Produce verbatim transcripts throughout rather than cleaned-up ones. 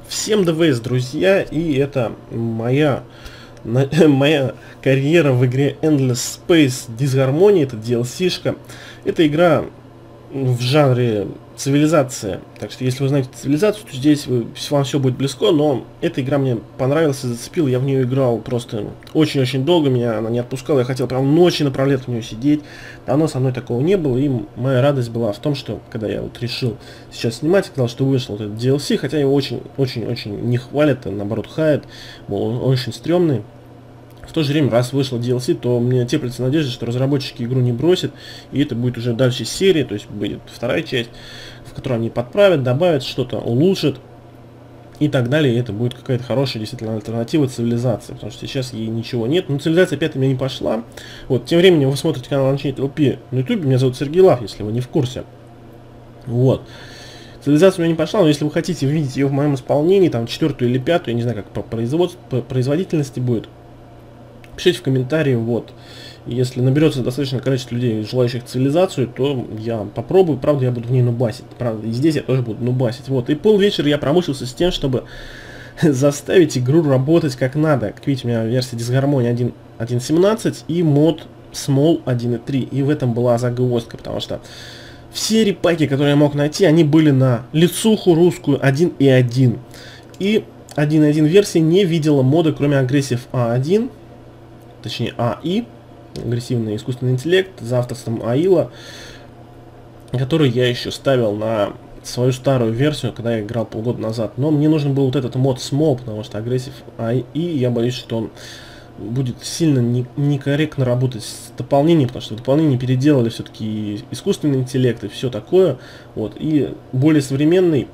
Всем ДВС, друзья, и это моя, моя карьера в игре Endless Space Disharmony, это ди эл си-шка. Это игра в жанре цивилизация, так что если вы знаете цивилизацию, то здесь вы, вам все будет близко, но эта игра мне понравилась и зацепила, я в нее играл просто очень-очень долго, меня она не отпускала, я хотел прям ночи напролет в нее сидеть, давно со мной такого не было, и моя радость была в том, что когда я вот решил сейчас снимать, сказал, что вышел вот этот ди эл си, хотя его очень-очень-очень не хвалят, а наоборот хаят, он очень стрёмный. В то же время, раз вышло ди эл си, то мне теплится надежда, что разработчики игру не бросят, и это будет уже дальше серии, то есть будет вторая часть, в которой они подправят, добавят что-то, улучшат и так далее, и это будет какая-то хорошая действительно альтернатива цивилизации, потому что сейчас ей ничего нет, но цивилизация опять у меня не пошла. Вот, тем временем вы смотрите канал Unchained эл пи на YouTube, меня зовут Сергей Лав, если вы не в курсе. Вот. Цивилизация у меня не пошла, но если вы хотите увидеть ее в моем исполнении, там четвертую или пятую, я не знаю, как по производству, по производительности будет, пишите в комментарии, вот. Если наберется достаточное количество людей, желающих цивилизацию, то я попробую. Правда, я буду в ней нубасить. Правда, и здесь я тоже буду нубасить. Вот. И полвечера я промучился с тем, чтобы заставить игру работать как надо. Как видите, у меня версия Disharmony один точка семнадцать и мод Small один точка три. И в этом была загвоздка, потому что все репаки, которые я мог найти, они были на лицуху русскую один точка один. И один точка один версия не видела мода, кроме Aggressive а один. Точнее эй ай, агрессивный искусственный интеллект, за авторством АИЛа, который я еще ставил на свою старую версию, когда я играл полгода назад. Но мне нужен был вот этот мод Small, потому что Aggressive эй ай, я боюсь, что он будет сильно не, некорректно работать с дополнением, потому что в дополнении переделали все-таки искусственный интеллект и все такое. Вот, и более современный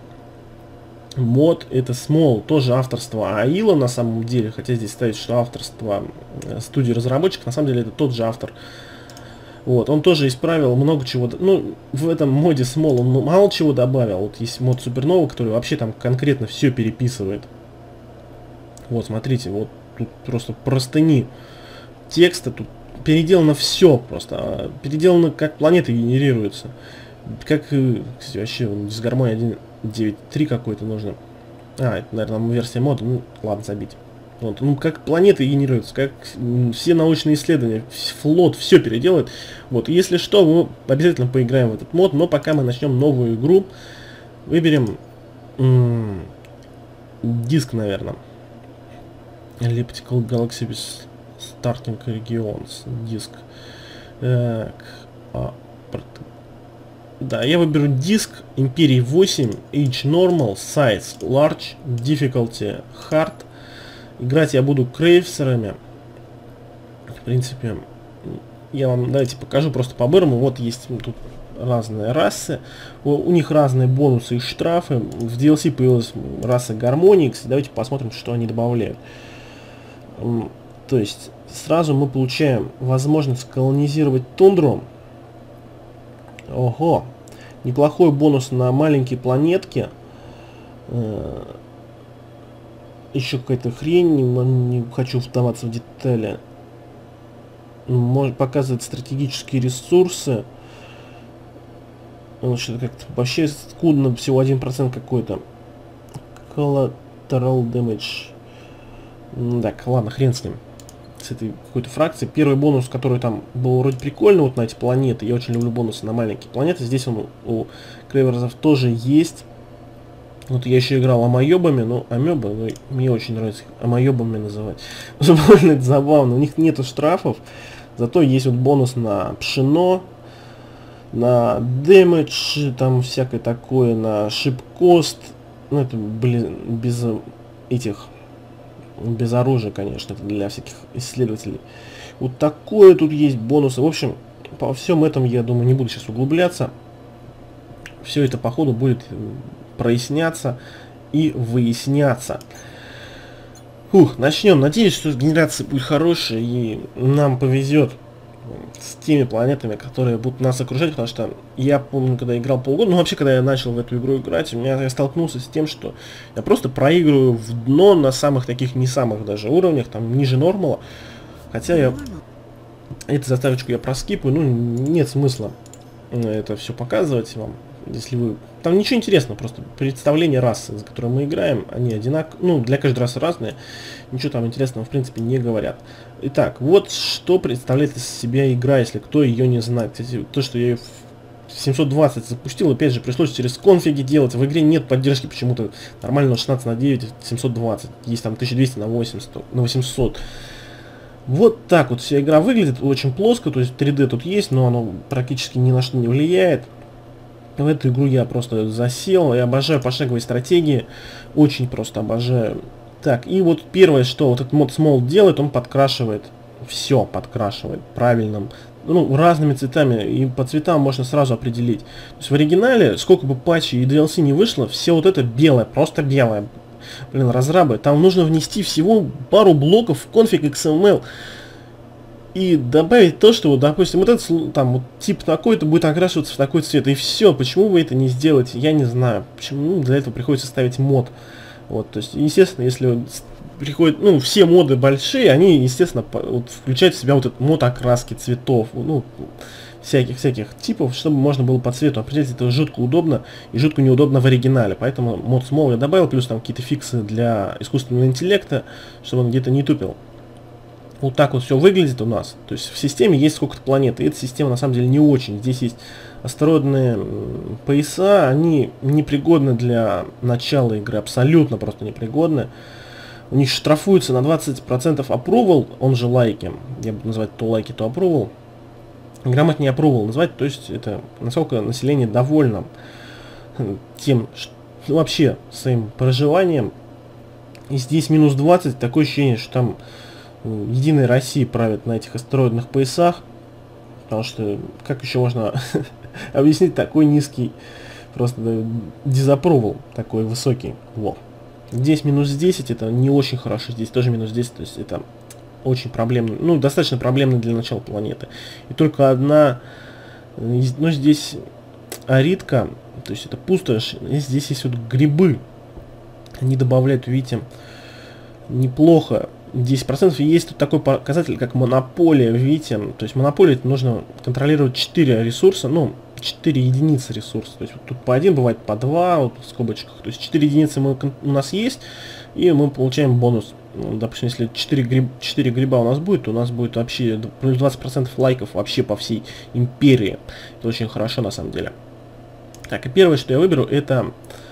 мод это Small, тоже авторство АИЛа на самом деле, хотя здесь ставить, что авторство студии разработчиков, на самом деле это тот же автор. Вот, он тоже исправил много чего, ну, в этом моде Small он мало чего добавил. Вот есть мод Supernova, который вообще там конкретно все переписывает. Вот, смотрите, вот тут просто простыни текста, тут переделано все просто, переделано, как планеты генерируются. Как, кстати, вообще, Disharmony один точка девять точка три какой-то нужно. А, это, наверное, версия мода. Ну, ладно, забить. Вот, ну, как планеты генерируются, как все научные исследования, флот, все переделают. Вот, если что, мы обязательно поиграем в этот мод, но пока мы начнем новую игру, выберем диск, наверное. Elliptical Galaxy Starting Regions. Диск. Так, а, да, я выберу диск Империи восемь, Age Normal, Size Large, Difficulty Hard. Играть я буду крейсерами. В принципе, я вам, давайте покажу просто по-бырому. Вот есть тут разные расы. У, у них разные бонусы и штрафы. В ди эл си появилась раса Гармоникс. Давайте посмотрим, что они добавляют. То есть, сразу мы получаем возможность колонизировать тундру. Ого, неплохой бонус на маленькие планетки. Еще какая-то хрень, не хочу вдаваться в детали. Может показывать стратегические ресурсы. Что-то как-то вообще скудно, всего один процент какой-то. Collateral damage. Так, ладно, хрен с ним. С этой какой-то фракции. Первый бонус, который там был вроде прикольный, вот на эти планеты. Я очень люблю бонусы на маленькие планеты. Здесь он у Крейверзов тоже есть. Вот я еще играл амайобами, но амебы, ну, мне очень нравится амайобами называть. Больно это забавно. У них нету штрафов, зато есть вот бонус на пшено, на дэмэдж, там всякое такое, на шип-кост. Ну это, блин, без этих... Без оружия, конечно, это для всяких исследователей. Вот такое тут есть бонусы. В общем, по всем этом, я думаю, не буду сейчас углубляться. Все это, по ходу, будет проясняться и выясняться. Фух, начнем. Надеюсь, что генерация будет хорошая и нам повезет с теми планетами, которые будут нас окружать, потому что я помню, когда играл полгода, ну вообще, когда я начал в эту игру играть, у меня я столкнулся с тем, что я просто проигрываю в дно на самых таких, не самых даже уровнях, там ниже нормала, хотя я эту заставочку я проскипаю, ну нет смысла это все показывать вам. Если вы... Там ничего интересного, просто представление расы, за которой мы играем, они одинаковые, ну, для каждой расы разные, ничего там интересного, в принципе, не говорят. Итак, вот что представляет из себя игра, если кто ее не знает. Кстати, то, что я ее в семьсот двадцать запустил, опять же, пришлось через конфиги делать. В игре нет поддержки почему-то нормального шестнадцать на девять семьсот двадцать. Есть там тысяча двести на восемьсот, на восемьсот. Вот так вот вся игра выглядит, очень плоско, то есть три дэ тут есть, но оно практически ни на что не влияет. В эту игру я просто засел, я обожаю пошаговые стратегии, очень просто обожаю. Так, и вот первое, что вот этот мод Small делает, он подкрашивает, все подкрашивает правильным, ну, разными цветами, и по цветам можно сразу определить. То есть в оригинале, сколько бы патчей и ди эл си не вышло, все вот это белое, просто белое. Блин, разрабы, там нужно внести всего пару блоков в конфиг икс эм эл. И добавить то, что, вот, допустим, вот этот там вот, тип такой-то будет окрашиваться в такой цвет. И все. Почему вы это не сделаете, я не знаю. Почему? Ну, для этого приходится ставить мод. Вот, то есть, естественно, если приходят, ну, все моды большие, они, естественно, вот, включают в себя вот этот мод окраски цветов, ну, всяких-всяких типов, чтобы можно было по цвету определить. Это жутко удобно и жутко неудобно в оригинале. Поэтому мод Small я добавил, плюс там какие-то фиксы для искусственного интеллекта, чтобы он где-то не тупил. Вот так вот все выглядит у нас. То есть в системе есть сколько-то планет. И эта система на самом деле не очень. Здесь есть астероидные пояса. Они непригодны для начала игры. Абсолютно просто непригодны. У них штрафуется на двадцать процентов approval. Он же лайки. Я буду называть то лайки, то approval. Грамотнее approval назвать. То есть это насколько население довольно тем, что, вообще своим проживанием. И здесь минус двадцать. Такое ощущение, что там Единая Россия правит на этих астероидных поясах, потому что как еще можно объяснить такой низкий, просто дизапрувал, такой высокий. Во. Здесь минус десять, это не очень хорошо, здесь тоже минус десять, то есть это очень проблемно, ну достаточно проблемно для начала планеты. И только одна, ну здесь аритка, то есть это пустошь, и здесь есть вот грибы, они добавляют, видите, неплохо. десять процентов. И есть тут такой показатель, как монополия, видите, то есть монополия, это нужно контролировать четыре ресурса, ну, четыре единицы ресурса, то есть вот тут по один, бывает по два, вот в скобочках, то есть четыре единицы мы, у нас есть, и мы получаем бонус. Ну, допустим, если четыре, гриб, четыре гриба у нас будет, то у нас будет вообще плюс двадцать процентов лайков вообще по всей империи. Это очень хорошо на самом деле. Так, и первое, что я выберу, это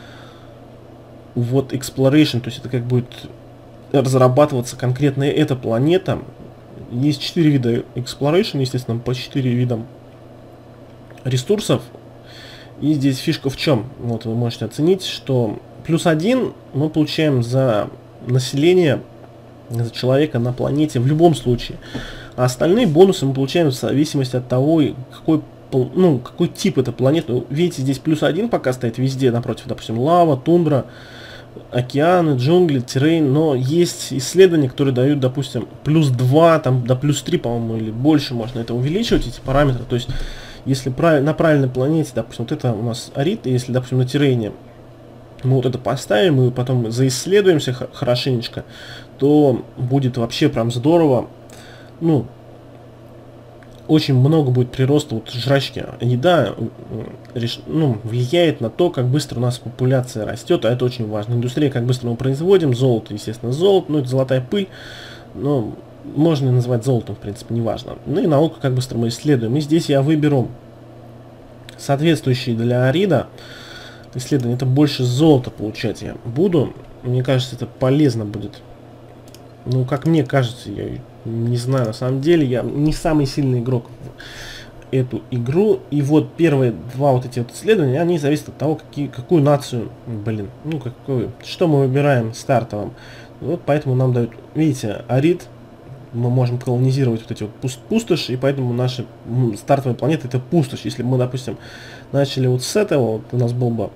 вот Exploration, то есть это как будет разрабатываться конкретно эта планета. Есть четыре вида Exploration, естественно, по четыре видам ресурсов. И здесь фишка в чем? Вот вы можете оценить, что плюс один мы получаем за население, за человека на планете в любом случае. А остальные бонусы мы получаем в зависимости от того, какой, ну, какой тип эта планета. Видите, здесь плюс один пока стоит везде напротив, допустим, лава, тундра, океаны, джунгли, террейн, но есть исследования, которые дают, допустим, плюс два, там, до плюс три, по-моему, или больше можно это увеличивать, эти параметры. То есть, если прав... на правильной планете, допустим, вот это у нас арит, и если, допустим, на террейне мы вот это поставим и потом заисследуемся хорошенечко, то будет вообще прям здорово. Ну, очень много будет прироста вот жрачки. Еда реш... ну, влияет на то, как быстро у нас популяция растет, а это очень важно. Индустрия, как быстро мы производим, золото, естественно, золото, ну это золотая пыль, но можно и назвать золотом, в принципе, неважно. Ну и наука, как быстро мы исследуем. И здесь я выберу соответствующий для арида исследование. Это больше золота получать я буду. Мне кажется, это полезно будет. Ну, как мне кажется, я не знаю, на самом деле, я не самый сильный игрок в эту игру. И вот первые два вот эти вот исследования, они зависят от того, какие, какую нацию, блин, ну, какую, что мы выбираем стартовым. Вот поэтому нам дают, видите, арид, мы можем колонизировать вот эти вот пуст пустоши, и поэтому наша стартовая планета это пустошь. Если бы мы, допустим, начали вот с этого, вот у нас был бы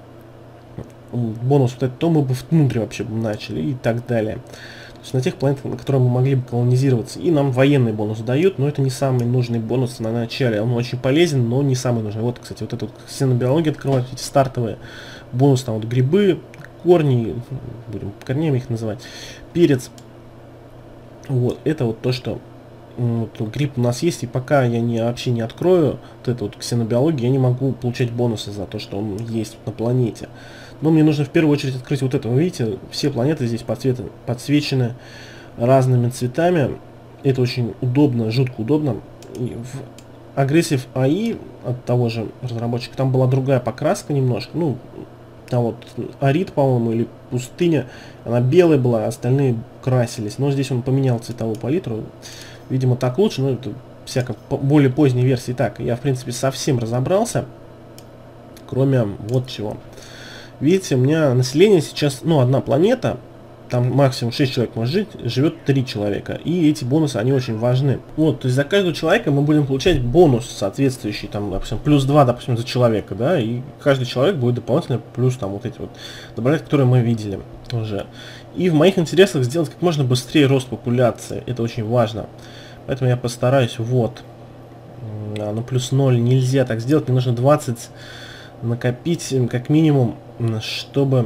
бонус вот этот, то мы бы внутрь вообще бы начали и так далее. То есть на тех планетах, на которые мы могли бы колонизироваться. И нам военный бонус дают, но это не самый нужный бонус на начале. Он очень полезен, но не самый нужный. Вот, кстати, вот это вот ксенобиология открывает эти стартовые бонусы, там вот грибы, корни, будем корнями их называть, перец. Вот, это вот то, что Вот, грипп у нас есть, и пока я не, вообще не открою вот эту вот ксенобиологию, я не могу получать бонусы за то, что он есть на планете. Но мне нужно в первую очередь открыть вот это. Вы видите, все планеты здесь подсветы, подсвечены разными цветами. Это очень удобно, жутко удобно. И в Aggressive эй ай от того же разработчика, там была другая покраска немножко. Ну, там вот Арид, по-моему, или пустыня, она белая была, остальные красились. Но здесь он поменял цветовую палитру. Видимо, так лучше, но это всяко более поздней версии. Так, я, в принципе, совсем разобрался. Кроме вот чего. Видите, у меня население сейчас, ну, одна планета. Там максимум шесть человек может жить, живет три человека. И эти бонусы, они очень важны. Вот, то есть за каждого человека мы будем получать бонус соответствующий, там, допустим, плюс два, допустим, за человека, да. И каждый человек будет дополнительно плюс там вот эти вот добавлять, которые мы видели уже. И в моих интересах сделать как можно быстрее рост популяции. Это очень важно. Поэтому я постараюсь, вот, а, ну плюс ноль нельзя так сделать, мне нужно двадцать накопить как минимум, чтобы,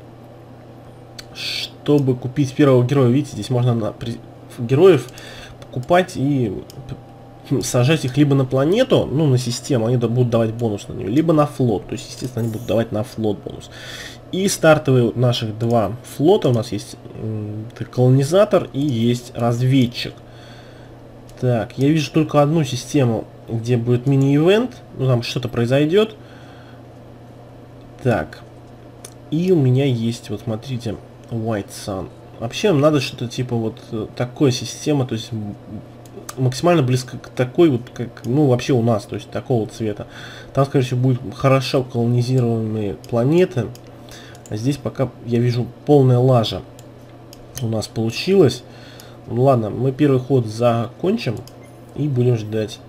чтобы купить первого героя. Видите, здесь можно на, при, героев покупать и сажать их либо на планету, ну на систему, они будут давать бонус на нее, либо на флот, то есть естественно они будут давать на флот бонус. И стартовые наших два флота, у нас есть колонизатор и есть разведчик. Так, я вижу только одну систему, где будет мини-ивент. Ну, там что-то произойдет. Так. И у меня есть, вот смотрите, White Sun. Вообще, нам надо что-то типа вот такой системы, то есть максимально близко к такой вот, как, ну, вообще у нас, то есть такого цвета. Там, скорее всего, будут хорошо колонизированные планеты. А здесь пока я вижу полная лажа у нас получилось. Ну ладно, мы первый ход закончим и будем ждать.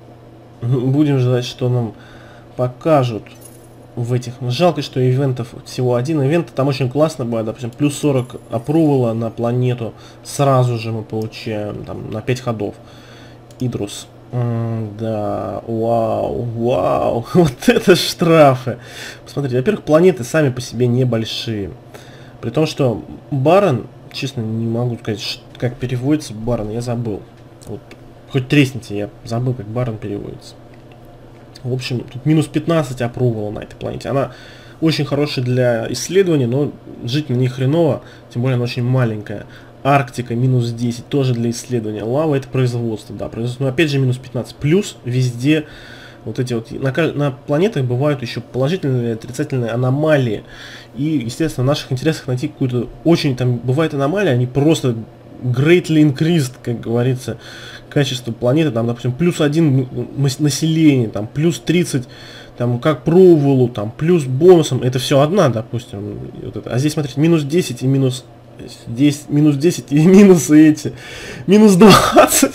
Будем ждать, что нам покажут в этих. Жалко, что ивентов всего один ивент. Там очень классно бывает, допустим, плюс сорок апрувала на планету. Сразу же мы получаем там на пять ходов. Идрус. М да, вау, вау. Вот это штрафы. Посмотрите, во-первых, планеты сами по себе небольшие. При том, что Барон, честно, не могу сказать, как переводится Барон, я забыл. Вот, хоть тресните, я забыл, как Барон переводится. В общем, тут минус пятнадцать апрувала на этой планете. Она очень хорошая для исследований, но жить на ней хреново, тем более она очень маленькая. Арктика минус десять, тоже для исследования. Лава это производство, да, производство. Но опять же минус пятнадцать. Плюс везде вот эти вот, на, на планетах бывают еще положительные и отрицательные аномалии. И, естественно, в наших интересах найти какую-то очень, там, бывает аномалия, они просто greatly increased, как говорится, качество планеты, там, допустим, плюс один население, там, плюс тридцать, там, как проволу, там, плюс бонусом, это все одна, допустим, вот это. А здесь, смотрите, минус десять и минус десять, минус десять и минусы эти, минус двадцать.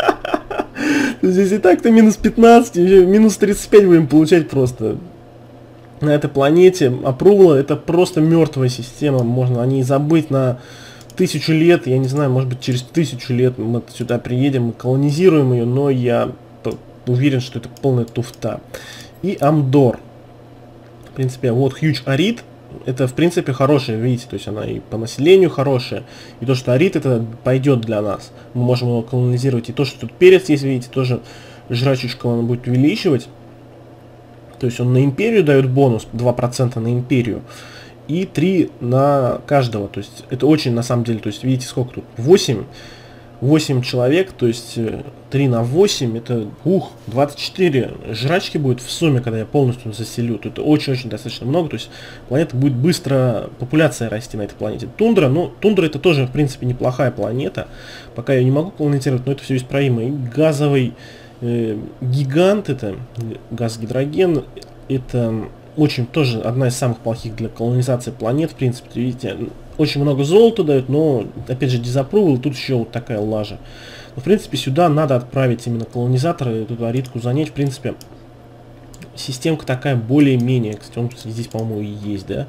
Здесь и так-то минус пятнадцать, минус тридцать пять будем получать просто. На этой планете Апрула это просто мертвая система, можно о ней забыть на тысячу лет, я не знаю, может быть через тысячу лет мы сюда приедем и колонизируем ее, но я уверен, что это полная туфта. И Амдор. В принципе, вот Huge Arid, это в принципе хорошая, видите, то есть она и по населению хорошая, и то, что Арид это пойдет для нас, мы можем его колонизировать, и то, что тут перец есть, видите, тоже жрачечка он будет увеличивать, то есть он на империю дает бонус, два процента на империю, и три на каждого, то есть это очень на самом деле, то есть видите, сколько тут, восемь, восемь человек, то есть три на восемь, это, ух, двадцать четыре жрачки будет в сумме, когда я полностью заселю. Это очень-очень достаточно много, то есть планета будет быстро, популяция расти на этой планете. Тундра, ну, Тундра это тоже, в принципе, неплохая планета, пока я не могу колонизировать, но это все исправимо. И газовый э, гигант, это газ-гидроген, это очень тоже одна из самых плохих для колонизации планет, в принципе, видите, очень много золота дают, но, опять же, дизапрувал, тут еще вот такая лажа. Но, в принципе, сюда надо отправить именно колонизаторы, эту аритку занять, в принципе, системка такая более-менее, кстати, он здесь, по-моему, и есть, да?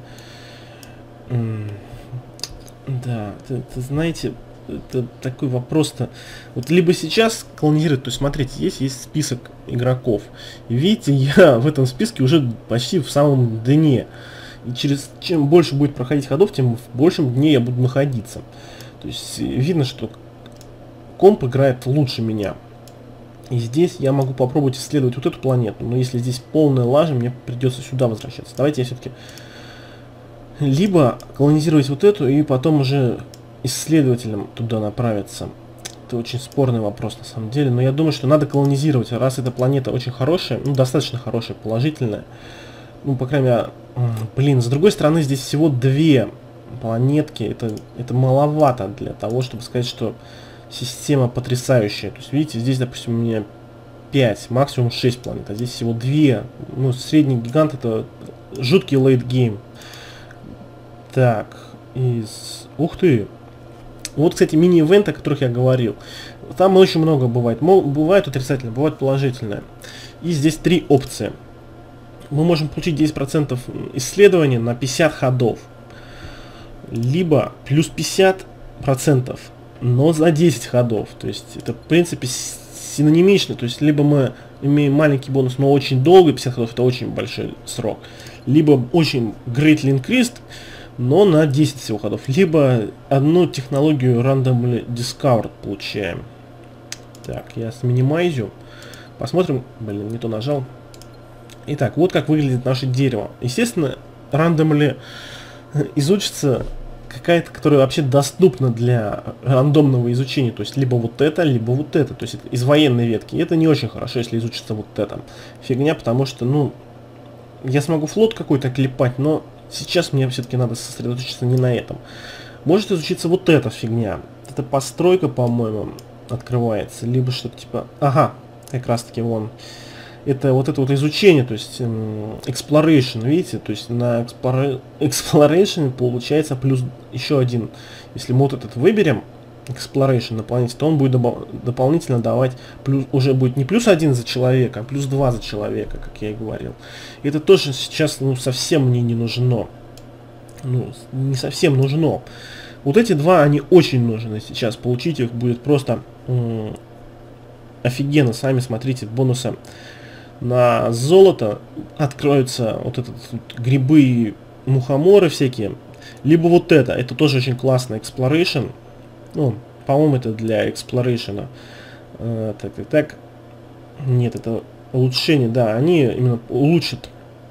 Да, это, это, знаете, это такой вопрос-то, вот либо сейчас колонизировать, то есть, смотрите, есть, есть список игроков, и видите, я в этом списке уже почти в самом дне. И через чем больше будет проходить ходов, тем в большем дне я буду находиться. То есть видно, что комп играет лучше меня. И здесь я могу попробовать исследовать вот эту планету. Но если здесь полная лажа, мне придется сюда возвращаться. Давайте я все-таки либо колонизировать вот эту и потом уже исследователям туда направиться. Это очень спорный вопрос на самом деле. Но я думаю, что надо колонизировать. Раз эта планета очень хорошая, ну достаточно хорошая, положительная. Ну, по крайней мере, блин, с другой стороны, здесь всего две планетки. Это, это маловато для того, чтобы сказать, что система потрясающая. То есть, видите, здесь, допустим, у меня пять, максимум шесть планет. А здесь всего две. Ну, средний гигант — это жуткий лейтгейм. Так, из... Ух ты! Вот, кстати, мини-ивенты, о которых я говорил. Там очень много бывает. Бывает отрицательное, бывает положительное. И здесь три опции. Мы можем получить десять процентов исследования на пятьдесят ходов. Либо плюс пятьдесят процентов, но за десять ходов. То есть это, в принципе, синонимично. То есть либо мы имеем маленький бонус, но очень долго, пятьдесят ходов — это очень большой срок. Либо очень greatly increased, но на десять всего ходов. Либо одну технологию randomly discovered получаем. Так, я сминимайзю. Посмотрим. Блин, не то нажал. Итак, вот как выглядит наше дерево. Естественно, randomly изучится какая-то, которая вообще доступна для рандомного изучения. То есть либо вот это, либо вот это. То есть это из военной ветки. И это не очень хорошо, если изучится вот это. Фигня, потому что, ну, я смогу флот какой-то клепать, но сейчас мне все-таки надо сосредоточиться не на этом. Может изучиться вот эта фигня. Это постройка, по-моему, открывается. Либо что-то типа... Ага, как раз таки вон. Это вот это вот изучение, то есть эм, exploration, видите, то есть на explore, exploration получается плюс еще один. Если мы вот этот выберем, exploration на планете, то он будет добав дополнительно давать, плюс, уже будет не плюс один за человека, а плюс два за человека, как я и говорил. И это тоже сейчас, ну, совсем мне не нужно. Ну, не совсем нужно. Вот эти два, они очень нужны сейчас. Получить их будет просто м офигенно. Сами смотрите, бонусы на золото откроются, вот этот вот грибы и мухоморы всякие. Либо вот это, это тоже очень классно, exploration. Ну, по-моему, это для exploration. А, так, так, так. Нет, это улучшение, да, они именно улучшат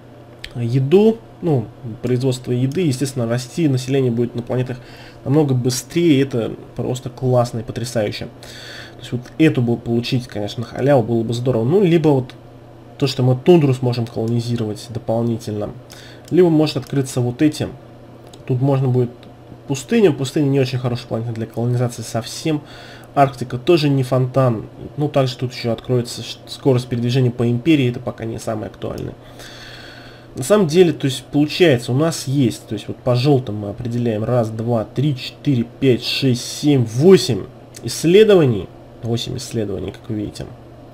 еду, ну, производство еды. Естественно, расти население будет на планетах намного быстрее, это просто классно и потрясающе. То есть вот эту бы получить, конечно, на халяву было бы здорово. Ну, либо вот то, что мы тундру сможем колонизировать дополнительно. Либо может открыться вот этим. Тут можно будет пустыню. Пустыня не очень хорошая планета для колонизации совсем. Арктика тоже не фонтан. Ну, также тут еще откроется скорость передвижения по империи. Это пока не самое актуальное. На самом деле, то есть получается, у нас есть, то есть вот по желтым мы определяем раз, два, три, четыре, пять, шесть, семь, восемь исследований. восемь исследований, как вы видите.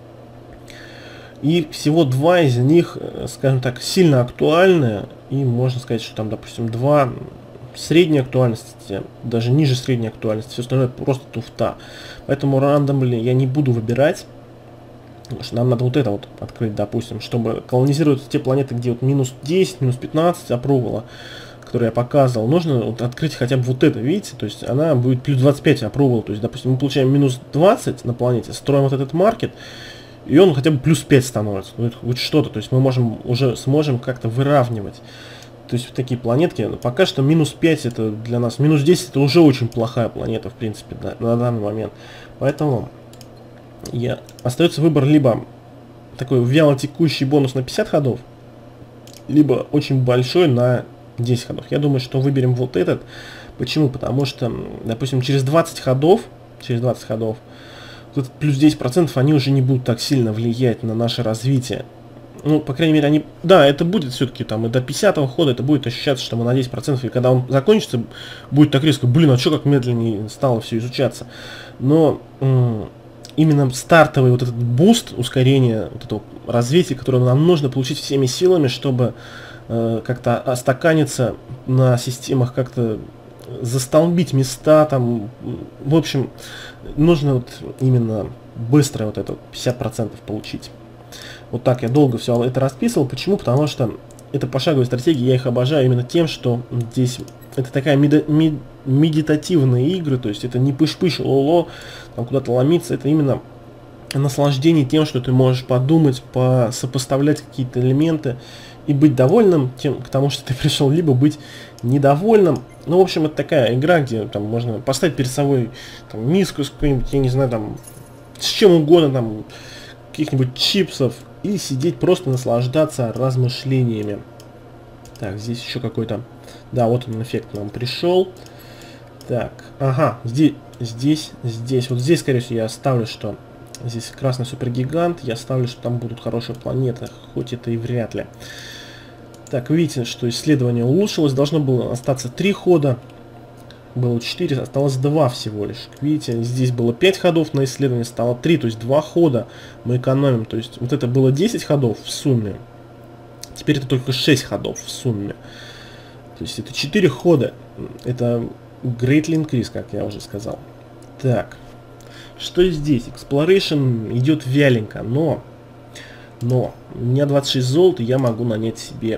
И всего два из них, скажем так, сильно актуальны. И можно сказать, что там, допустим, два средней актуальности, даже ниже средней актуальности. Все остальное просто туфта. Поэтому рандомли я не буду выбирать. Потому что нам надо вот это вот открыть, допустим, чтобы колонизировать те планеты, где вот минус десять, минус пятнадцать опрувала, которые я показывал. Нужно вот открыть хотя бы вот это, видите? То есть она будет плюс двадцать пять опрувала. То есть, допустим, мы получаем минус двадцать на планете, строим вот этот маркет. И он хотя бы плюс пять становится. Ну, это хоть что-то. То есть мы можем уже сможем как-то выравнивать. То есть вот такие планетки. Пока что минус пять это для нас. Минус десять это уже очень плохая планета, в принципе, да, на данный момент. Поэтому я... остается выбор либо такой вяло текущий бонус на пятьдесят ходов, либо очень большой на десять ходов. Я думаю, что выберем вот этот. Почему? Потому что, допустим, через двадцать ходов, через двадцать ходов, вот этот плюс десять процентов, они уже не будут так сильно влиять на наше развитие. Ну, по крайней мере, они... Да, это будет все-таки там и до пятидесятого хода это будет ощущаться, что мы на десять процентов. И когда он закончится, будет так резко, блин, а что как медленнее стало все изучаться. Но именно стартовый вот этот буст, ускорение вот этого развития, которое нам нужно получить всеми силами, чтобы э, как-то остаканиться на системах, как-то застолбить места там. В общем, нужно вот именно быстро вот это пятьдесят процентов получить. Вот так я долго все это расписывал. Почему? Потому что это пошаговые стратегии, я их обожаю именно тем, что здесь это такая меда, мед, медитативные игры, то есть это не пыш-пыш, лоло, там куда-то ломиться, это именно наслаждение тем, что ты можешь подумать, сопоставлять какие-то элементы и быть довольным тем, к тому, что ты пришел, либо быть недовольным. Ну, в общем, это такая игра, где там можно поставить перед собой там, миску с какой-нибудь, я не знаю, там, с чем угодно, там, каких-нибудь чипсов, и сидеть просто наслаждаться размышлениями. Так, здесь еще какой-то... Да, вот он эффект нам пришел. Так, ага, здесь, здесь, здесь. Вот здесь, скорее всего, я оставлю, что... Здесь красный супергигант. Я ставлю, что там будут хорошие планеты, хоть это и вряд ли. Так, видите, что исследование улучшилось. Должно было остаться три хода. Было четыре, осталось два всего лишь. Видите, здесь было пять ходов на исследование, стало три, то есть два хода мы экономим. То есть вот это было десять ходов в сумме. Теперь это только шесть ходов в сумме. То есть это четыре хода. Это greatly increase, как я уже сказал. Так. Что здесь? Exploration идет вяленько, но, но у меня двадцать шесть золота, я могу нанять себе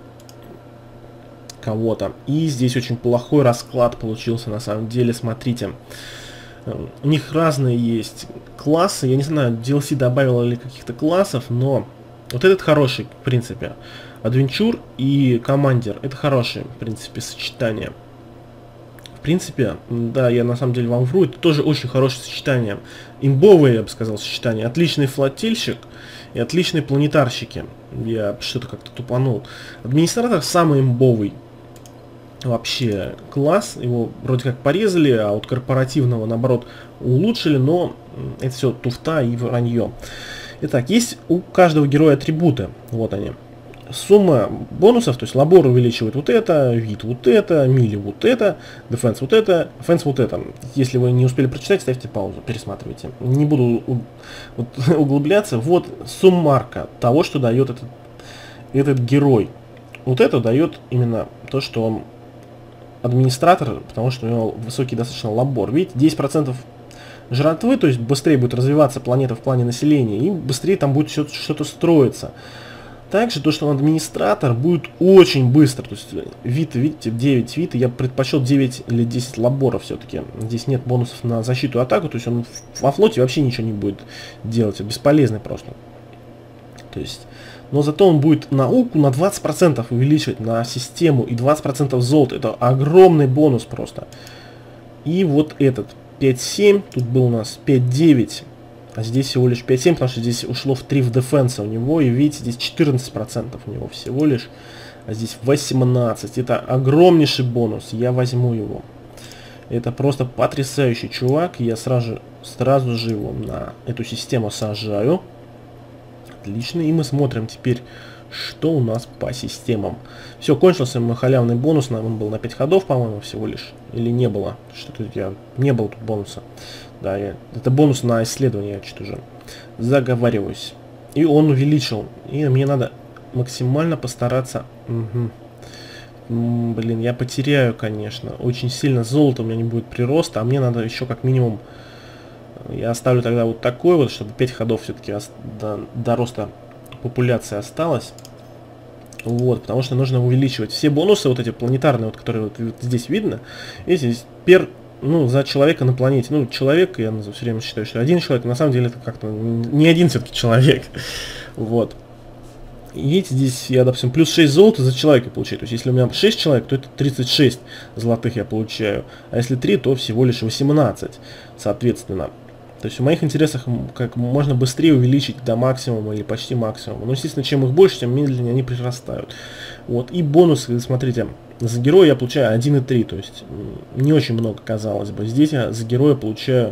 кого-то. И здесь очень плохой расклад получился на самом деле, смотрите. У них разные есть классы, я не знаю, ди эл си добавило ли каких-то классов, но вот этот хороший, в принципе. Adventure и Commander, это хорошее, в принципе, сочетание. В принципе, да, я на самом деле вам вру, это тоже очень хорошее сочетание. Имбовое, я бы сказал, сочетание. Отличный флотильщик и отличные планетарщики. Я что-то как-то тупанул. Администратор самый имбовый вообще класс. Его вроде как порезали, а от корпоративного, наоборот, улучшили, но это все туфта и вранье. Итак, есть у каждого героя атрибуты. Вот они. Сумма бонусов, то есть лабор увеличивает вот это, вид вот это, мили вот это, дефенс вот это, фенс вот это. Если вы не успели прочитать, ставьте паузу, пересматривайте. Не буду вот, углубляться. Вот суммарка того, что дает этот, этот герой. Вот это дает именно то, что он администратор, потому что у него высокий достаточно лабор. Видите, десять процентов жратвы, то есть быстрее будет развиваться планета в плане населения, и быстрее там будет что-то строиться. Также то, что он администратор, будет очень быстро. То есть вид, видите, девять вид, я предпочел девять или десять лаборов все-таки. Здесь нет бонусов на защиту и атаку, то есть он во флоте вообще ничего не будет делать, бесполезный просто. То есть, но зато он будет науку на двадцать процентов увеличивать, на систему, и двадцать процентов золота. Это огромный бонус просто. И вот этот пять семь, тут был у нас пять девять. А здесь всего лишь пять семь, потому что здесь ушло в три в дефенса у него. И видите, здесь четырнадцать процентов у него всего лишь. А здесь восемнадцать. Это огромнейший бонус. Я возьму его. Это просто потрясающий чувак. Я сразу, сразу же его на эту систему сажаю. Отлично. И мы смотрим теперь, что у нас по системам. Все, кончился мой халявный бонус. Он был на пять ходов, по-моему, всего лишь. Или не было. Что-то я... Не было тут бонуса. Да, я, это бонус на исследование, я что-то уже заговариваюсь. И он увеличил. И мне надо максимально постараться. Угу. М, блин, я потеряю, конечно. Очень сильно золото у меня не будет прироста. А мне надо еще как минимум... Я оставлю тогда вот такой вот, чтобы пять ходов все-таки до, до роста популяции осталось. Вот, потому что нужно увеличивать все бонусы, вот эти планетарные, вот, которые вот, вот здесь видно. И здесь пер... Ну, за человека на планете. Ну, человек, я все время считаю, что один человек, на самом деле это как-то не один все-таки человек. Вот. И видите, здесь я, допустим, плюс шесть золота за человека получаю. То есть, если у меня шесть человек, то это тридцать шесть золотых я получаю. А если три, то всего лишь восемнадцать, соответственно. То есть, в моих интересах как можно быстрее увеличить до максимума или почти максимума. Но, естественно, чем их больше, тем медленнее они прирастают. Вот. И бонусы, смотрите. За героя я получаю один и три, то есть не очень много, казалось бы. Здесь я за героя получаю...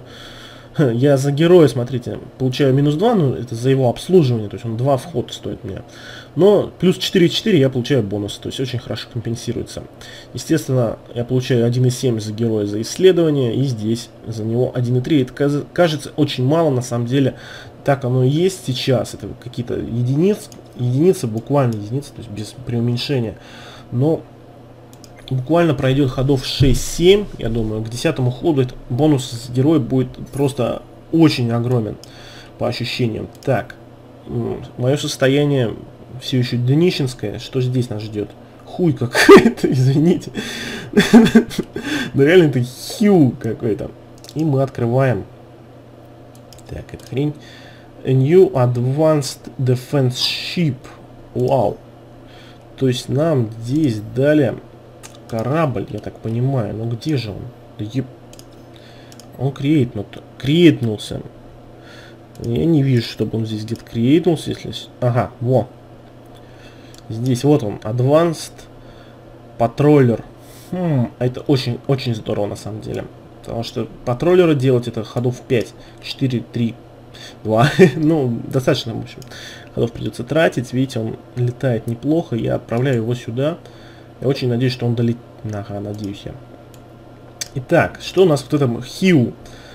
Я за героя, смотрите, получаю минус два, ну это за его обслуживание, то есть он два входа стоит мне. Но плюс четыре и четыре я получаю бонус, то есть очень хорошо компенсируется. Естественно, я получаю один и семь за героя за исследование, и здесь за него один и три. Это кажется очень мало, на самом деле так оно и есть сейчас. Это какие-то единицы, единицы, буквально единицы, то есть без преуменьшения. Но... Буквально пройдет ходов шесть-семь, я думаю, к десятому ходу этот бонус с героя будет просто очень огромен по ощущениям. Так, мое состояние все еще днищенское, что здесь нас ждет? Хуй какой-то, извините. Ну реально это хью какой-то. И мы открываем. Так, это хрень. A new Advanced Defense Ship. Вау. То есть нам здесь дали корабль, я так понимаю. Ну где же он? Да еб... Он крейтнул. Крейтнулся. Я не вижу, чтобы он здесь где-то крейтнулся, если... Ага, во. Здесь вот он. Advanced Patroller. Хм, это очень-очень здорово на самом деле. Потому что патроллеры делать это ходов пять, четыре, три, два. Ну, достаточно, в общем. Ходов придется тратить. Видите, он летает неплохо. Я отправляю его сюда. Я очень надеюсь, что он долетит. Ага, надеюсь я. Итак, что у нас вот этом хью?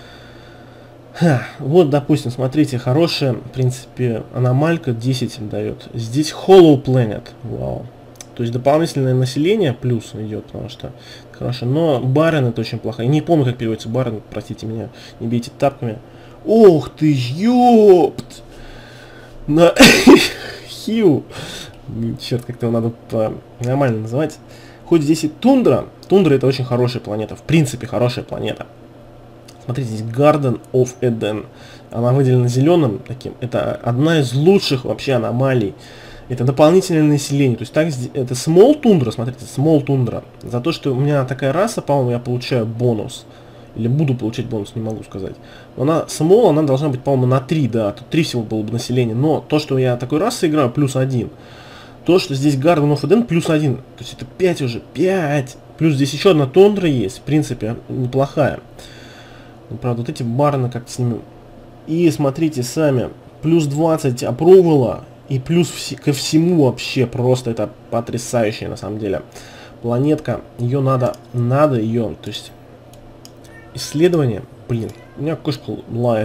Ха, вот, допустим, смотрите, хорошая, в принципе, аномалька десять дает. Здесь Hollow Planet. Вау. То есть дополнительное население плюс идет, потому что хорошо. Но Барен это очень плохо. Я не помню, как переводится Барен, простите меня, не бейте тапками. Ох ты, ёпт! На хью. Черт, как-то его надо по нормально называть. Хоть здесь и тундра. Тундра это очень хорошая планета. В принципе, хорошая планета. Смотрите, здесь Garden of Eden. Она выделена зеленым таким. Это одна из лучших вообще аномалий. Это дополнительное население. То есть так, это Small Tundra, смотрите, Small Tundra. За то, что у меня такая раса, по-моему, я получаю бонус. Или буду получать бонус, не могу сказать. Но она Small, она должна быть, по-моему, на три, да. Тут три всего было бы населения. Но то, что я такой расой играю, плюс один. То, что здесь Garden of Eden, плюс один. То есть это пять уже, пять. Плюс здесь еще одна тундра есть, в принципе, неплохая. Правда, вот эти барны как-то с ними... И смотрите сами, плюс двадцать опровала, и плюс вс ко всему вообще просто это потрясающая на самом деле планетка. Ее надо, надо ее, то есть исследование, блин, у меня кошка лает.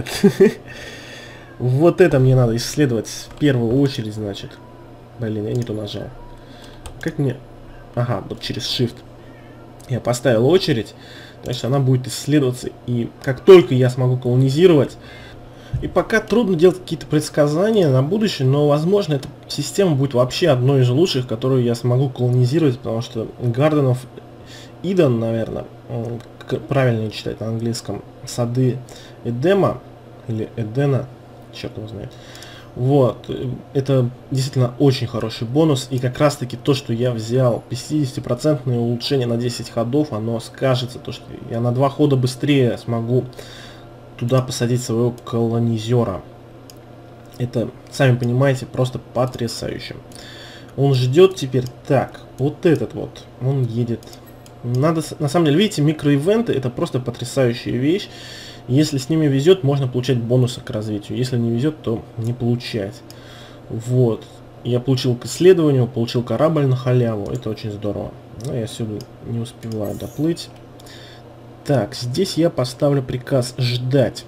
Вот это мне надо исследовать в первую очередь, значит. Блин, я не то нажал. Как мне... Ага, вот через Shift. Я поставил очередь. Значит, она будет исследоваться. И как только я смогу колонизировать... И пока трудно делать какие-то предсказания на будущее, но, возможно, эта система будет вообще одной из лучших, которую я смогу колонизировать, потому что Garden of Eden, наверное, правильно читать на английском, сады Эдема, или Эдена, черт его знает. Вот, это действительно очень хороший бонус, и как раз таки то, что я взял пятидесятипроцентное улучшение на десять ходов, оно скажется, то, что я на два хода быстрее смогу туда посадить своего колонизера. Это, сами понимаете, просто потрясающе. Он ждет теперь, так, вот этот вот, он едет. Надо, на самом деле, видите, микроивенты это просто потрясающая вещь. Если с ними везет, можно получать бонусы к развитию. Если не везет, то не получать. Вот. Я получил к исследованию, получил корабль на халяву. Это очень здорово. Но я сюда не успеваю доплыть. Так, здесь я поставлю приказ ждать.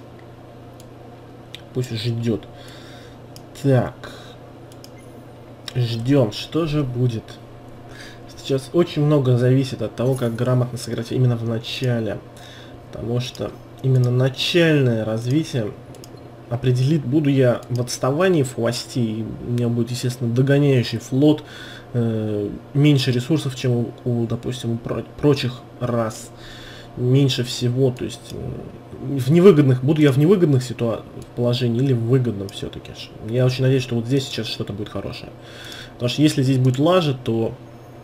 Пусть ждет. Так. Ждем. Что же будет? Сейчас очень много зависит от того, как грамотно сыграть именно в начале. Потому что именно начальное развитие определит, буду я в отставании в хвосте, и у меня будет, естественно, догоняющий флот, э, меньше ресурсов, чем у, у допустим, у про прочих рас. Меньше всего, то есть в невыгодных, буду я в невыгодных ситуациях, положении или в выгодном все-таки. Я очень надеюсь, что вот здесь сейчас что-то будет хорошее. Потому что если здесь будет лажа, то...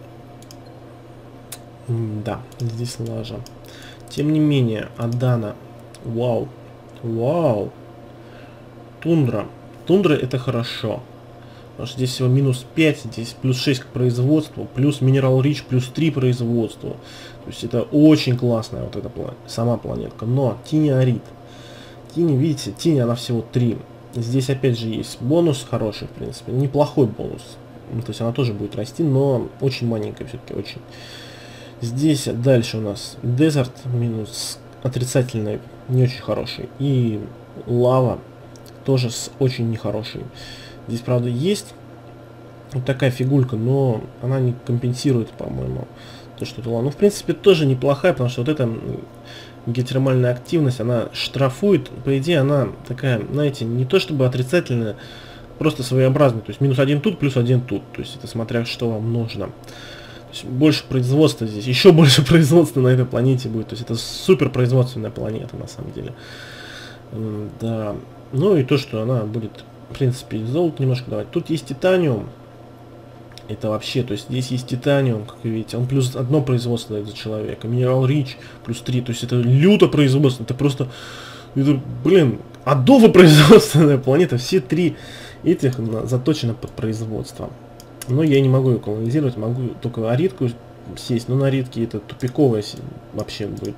Да, здесь лажа. Тем не менее, Адана. Вау. Вау. Тундра. Тундра это хорошо. Потому что здесь всего минус пять, здесь плюс шесть к производству, плюс Mineral Rich, плюс три производству. То есть это очень классная вот эта план сама планетка. Но тиниорит. Тини, видите, тини она всего три. Здесь опять же есть бонус хороший, в принципе. Неплохой бонус. Ну, то есть она тоже будет расти, но очень маленькая все-таки, очень. Здесь дальше у нас Desert минус отрицательный, не очень хороший. И лава тоже с очень нехорошей. Здесь, правда, есть вот такая фигулька, но она не компенсирует, по-моему, то, что это лава. Ну, в принципе, тоже неплохая, потому что вот эта геотермальная активность, она штрафует. По идее, она такая, знаете, не то чтобы отрицательная, просто своеобразная. То есть минус один тут, плюс один тут. То есть это смотря что вам нужно. То есть больше производства здесь, еще больше производства на этой планете будет. То есть это супер производственная планета на самом деле. Да. Ну и то, что она будет, в принципе, золото немножко давать. Тут есть титаниум. Это вообще, то есть здесь есть титаниум, как вы видите. Он плюс одно производство дает за человека. Минерал Рич плюс три. То есть это люто производство. Это просто, это, блин, адово производственная планета. Все три этих заточены под производство. Но я не могу ее колонизировать. Могу только аритку сесть. Но на аритке это тупиковая вообще будет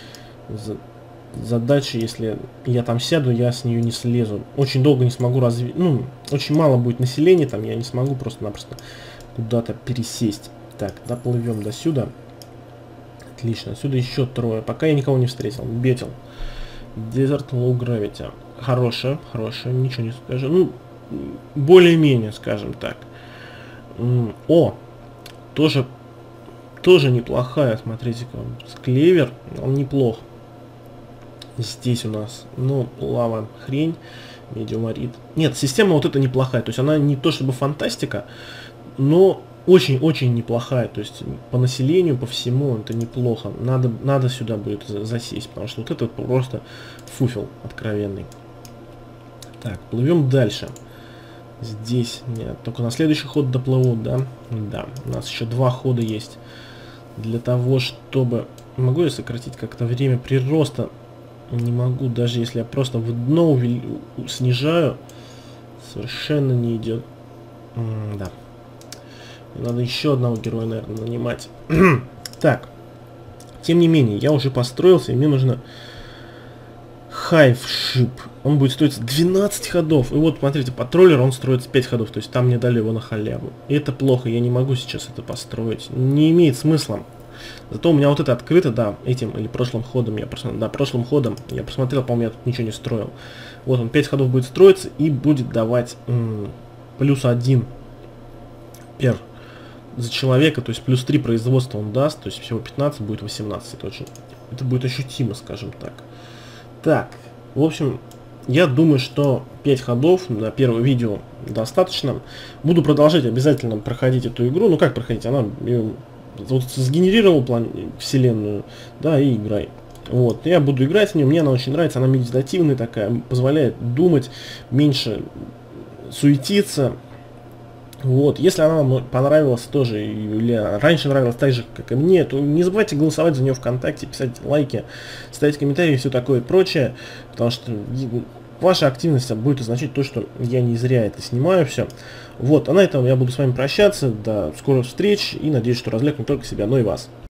задача. Если я там сяду, я с нее не слезу. Очень долго не смогу развить. Ну, очень мало будет населения там. Я не смогу просто-напросто куда-то пересесть. Так, доплывем до сюда. Отлично. Отсюда еще трое. Пока я никого не встретил. Бетел. Desert Low Gravity. Хорошая, хорошая. Ничего не скажу. Ну, более-менее, скажем так. О! Тоже, тоже неплохая. Смотрите-ка. Клевер. Он неплох. Здесь у нас, ну, лава хрень. Медиумарит. Нет, система вот эта неплохая. То есть она не то чтобы фантастика, но очень-очень неплохая. То есть по населению, по всему это неплохо. Надо, надо сюда будет засесть, потому что вот это просто фуфел откровенный. Так, плывем дальше. Здесь нет, только на следующий ход доплывут, да? Да, у нас еще два хода есть. Для того, чтобы... Могу я сократить как-то время прироста? Не могу, даже если я просто в дно увел... снижаю. Совершенно не идет. М да. Надо еще одного героя, наверное, нанимать. Так. Тем не менее, я уже построился, и мне нужно Хайвшип. Он будет стоить двенадцать ходов. И вот, смотрите, патруллер, он строится пять ходов. То есть там мне дали его на халяву. И это плохо, я не могу сейчас это построить. Не имеет смысла. Зато у меня вот это открыто, да, этим или прошлым ходом я просмотрел. Да, прошлым ходом я посмотрел, по-моему, я тут ничего не строил. Вот он, пять ходов будет строиться и будет давать плюс один пер за человека, то есть плюс три производства он даст, то есть всего пятнадцать, будет восемнадцать. Это очень, это будет ощутимо, скажем так. Так, в общем, я думаю, что пять ходов на первое видео достаточно. Буду продолжать обязательно проходить эту игру. Ну как проходить? Она вот сгенерировал план, вселенную, да, и играй. Вот, я буду играть в нее, мне она очень нравится, она медитативная такая, позволяет думать, меньше суетиться. Вот, если она вам понравилась тоже, или раньше нравилась так же, как и мне, то не забывайте голосовать за нее ВКонтакте, писать лайки, ставить комментарии и все такое прочее, потому что ваша активность будет означать то, что я не зря это снимаю все. Вот, а на этом я буду с вами прощаться, до скорых встреч и надеюсь, что развлек не только себя, но и вас.